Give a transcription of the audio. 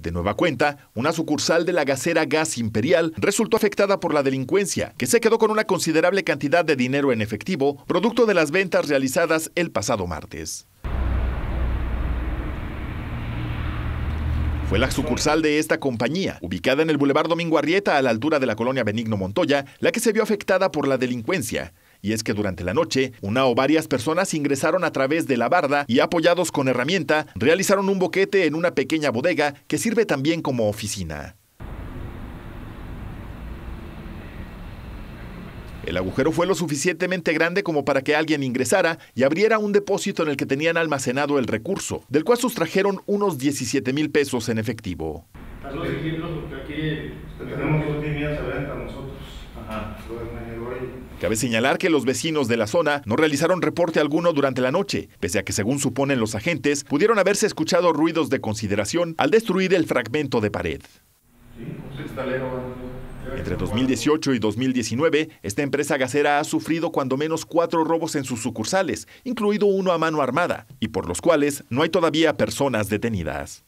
De nueva cuenta, una sucursal de la gasera Gas Imperial resultó afectada por la delincuencia, que se quedó con una considerable cantidad de dinero en efectivo, producto de las ventas realizadas el pasado martes. Fue la sucursal de esta compañía, ubicada en el Boulevard Domingo Arrieta a la altura de la colonia Benigno Montoya, la que se vio afectada por la delincuencia. Y es que durante la noche, una o varias personas ingresaron a través de la barda y, apoyados con herramienta, realizaron un boquete en una pequeña bodega que sirve también como oficina. El agujero fue lo suficientemente grande como para que alguien ingresara y abriera un depósito en el que tenían almacenado el recurso, del cual sustrajeron unos 17,000 pesos en efectivo. Los ejemplos, porque aquí tenemos 2 líneas de venta nosotros. Ajá. Cabe señalar que los vecinos de la zona no realizaron reporte alguno durante la noche, pese a que, según suponen los agentes, pudieron haberse escuchado ruidos de consideración al destruir el fragmento de pared. Entre 2018 y 2019, esta empresa gasera ha sufrido cuando menos 4 robos en sus sucursales, incluido uno a mano armada, y por los cuales no hay todavía personas detenidas.